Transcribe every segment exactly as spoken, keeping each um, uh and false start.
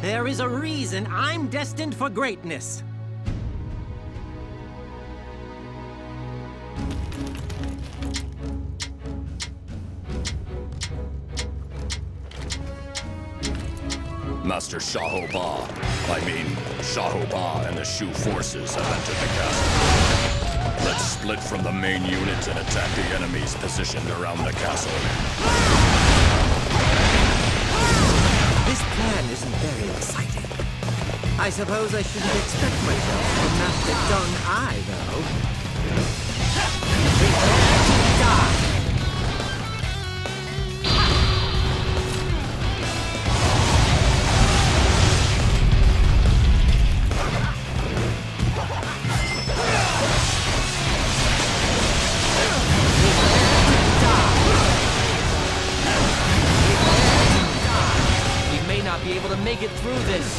There is a reason I'm destined for greatness. Master Xiahou Ba, I mean, Xiahou Ba and the Shu forces have entered the castle. Let's split from the main unit and attack the enemies positioned around the castle. This plan isn't very exciting. I suppose I shouldn't expect myself from Master Zhong Hui, though. Prepare to die! Be able to make it through this.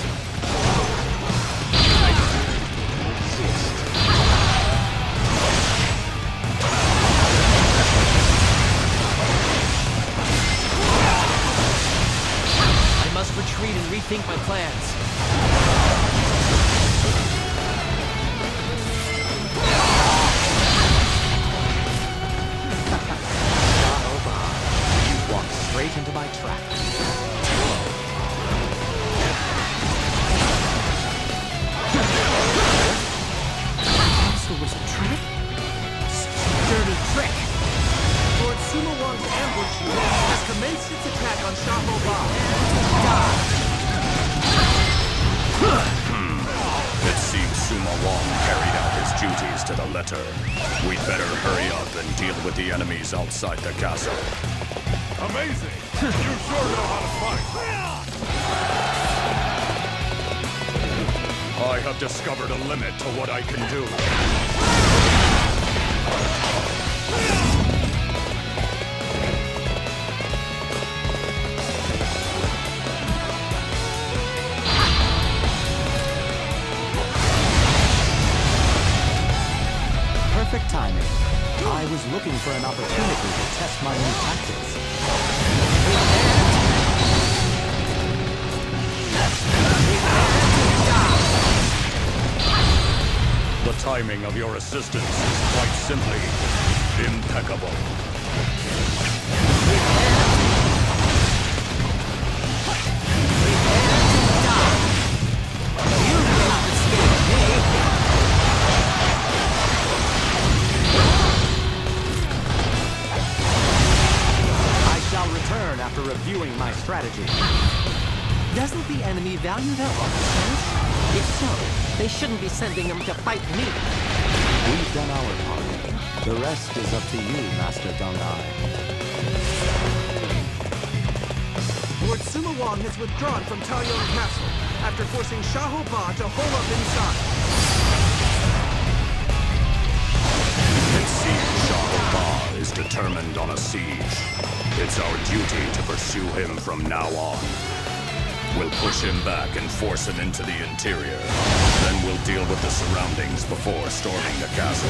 I must retreat and rethink my plans. Xiahou Ba, you walked straight into my trap. Was a trick? Such a dirty trick! Lord Sima Wang's ambush unit has commenced its attack on Xiahou Ba. Hmm. It seems Sima Wang carried out his duties to the letter. We'd better hurry up and deal with the enemies outside the castle. Amazing! You sure know how to fight! I have discovered a limit to what I can do. Perfect timing. I was looking for an opportunity to test my new tactics. The timing of your assistance is quite simply impeccable. I shall return after reviewing my strategy. Doesn't the enemy value their officers? If so, they shouldn't be sending them to fight me. We've done our part. The rest is up to you, Master Zhong Hui. Lord Sima Wang has withdrawn from Taoyang Castle after forcing Xiahou Ba to hole up inside. It seems Xiahou Ba is determined on a siege. It's our duty to pursue him from now on. We'll push him back and force him into the interior. Then we'll deal with the surroundings before storming the castle.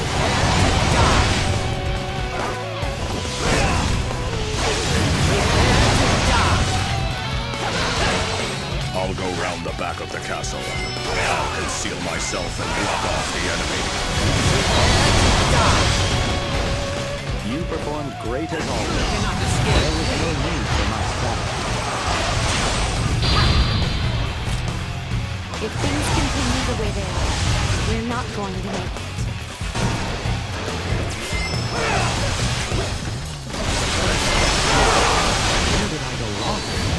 I'll go round the back of the castle. I'll conceal myself and block off the enemy. You performed great as always. There was no need for my strategy. If things continue the way they are, we're not going to make it. Where did I go wrong?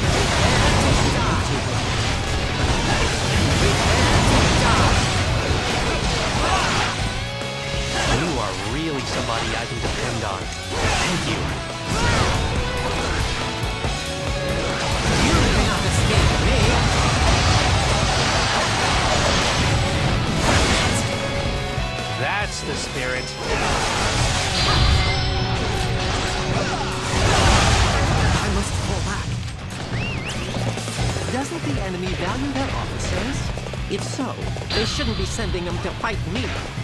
You are really somebody I can depend on. Thank you. You cannot escape me! That's the spirit. I must fall back. Doesn't the enemy value their officers? If so, they shouldn't be sending them to fight me.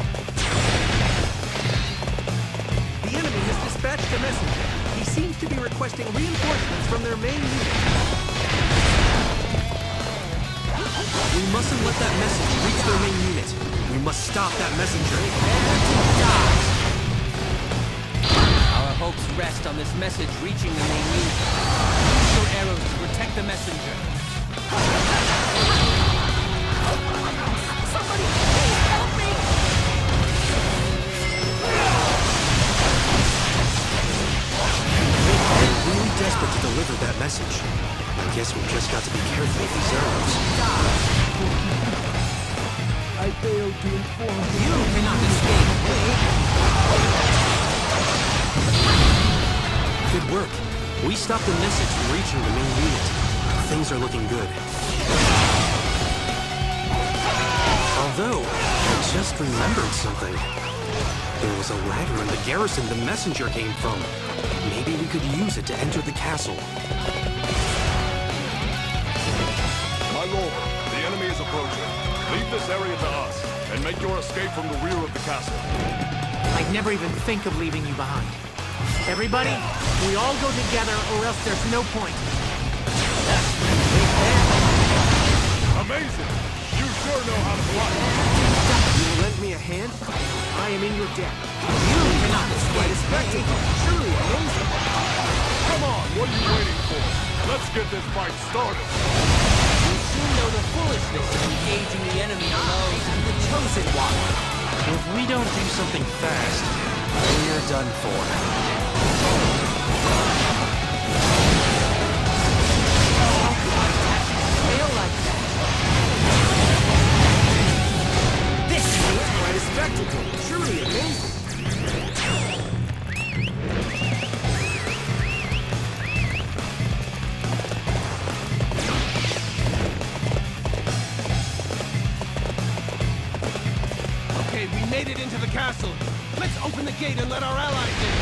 The enemy has dispatched a messenger. He seems to be requesting reinforcements from their main unit. let that message reach their main unit. We must stop that messenger. Our hopes rest on this message reaching the main unit. Use your arrows to protect the messenger. Somebody, please help me! We're really desperate to deliver that message. I guess we've just got to be careful with these arrows. I failed to inform you. You cannot escape me. Good work. We stopped the message from reaching the main unit. Things are looking good. Although, I just remembered something. There was a ladder in the garrison the messenger came from. Maybe we could use it to enter the castle. My lord, the enemy is approaching. Leave this area to us, and make your escape from the rear of the castle. I'd never even think of leaving you behind. Everybody, we all go together or else there's no point. Amazing! You sure know how to fly. You will lend me a hand? I am in your debt. You cannot escape Spectacle! me. Surely amazing! Come on, what are you waiting for? Let's get this fight started. You soon know the foolishness of engaging the enemy alone. I'm the chosen one. If we don't do something fast, we're done for. Fail like that. This is Quite a spectacle! Surely amazing! Okay, we made it into the castle. Let's open the gate and let our allies in.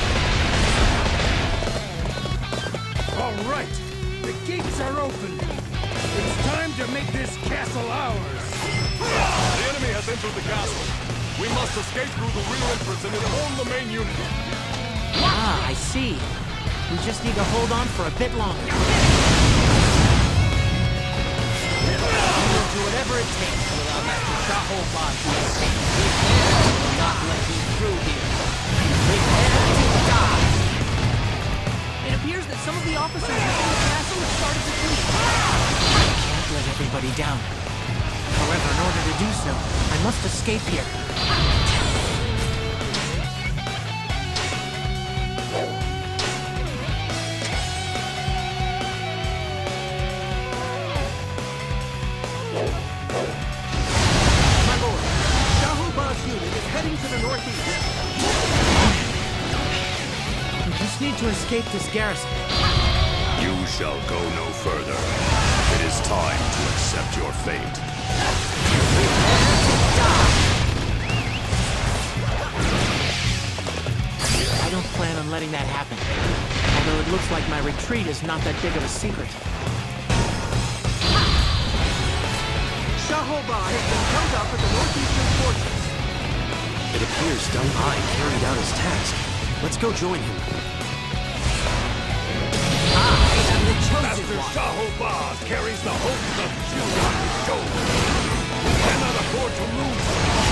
All right, the gates are open. It's time to make this castle ours. The enemy has entered the castle. We must escape through the rear entrance and inform the main unit. Ah, I see. We just need to hold on for a bit longer. We will do whatever it takes to allow Master Xiahou Ba to escape. We will not let you through here. prepare to die. It appears that some of the officers in the castle have started to flee. I can't let everybody down. However, in order to do so, I must escape here. My lord, Xiahou Ba's unit is heading to the northeast. We just need to escape this garrison. You shall go no further. It is time to accept your fate. I don't plan on letting that happen. Although it looks like my retreat is not that big of a secret. Xiahou Ba has been held up at the northeastern fortress. It appears Zhong Hui carried out his task. Let's go join him. Master Xiahou Ba carries the hopes of Judah on his shoulders. We cannot afford to lose.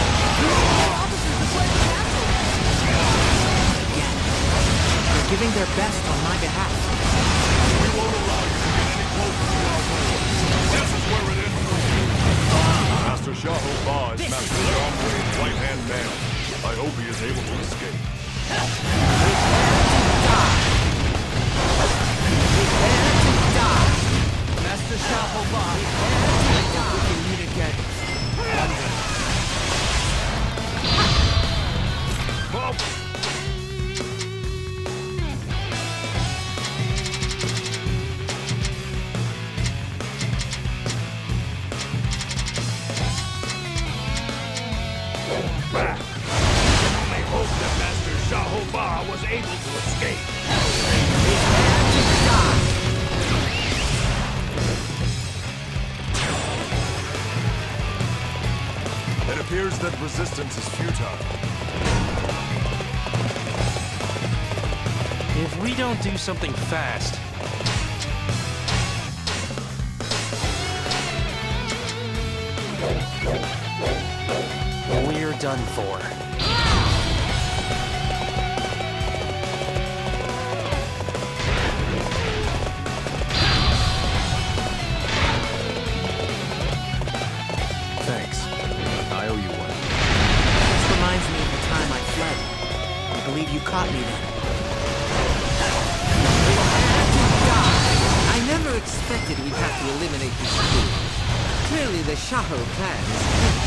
Again. They're giving their best on my behalf. We won't allow you to get any closer to our goal. This is where it ends for you. Master Xiahou Ba is Master Zhong Hui's right-hand man. I hope he is able to escape. Master Xiahou Ba, we can meet again. London. Bob! Back! I only hope that Master Xiahou Ba was able to escape. It appears that resistance is futile. If we don't do something fast, you're done for. Thanks. I owe you one. This reminds me of the time I fled. I believe you caught me then. I never expected we'd have to eliminate this school. Clearly the Xiahou clan is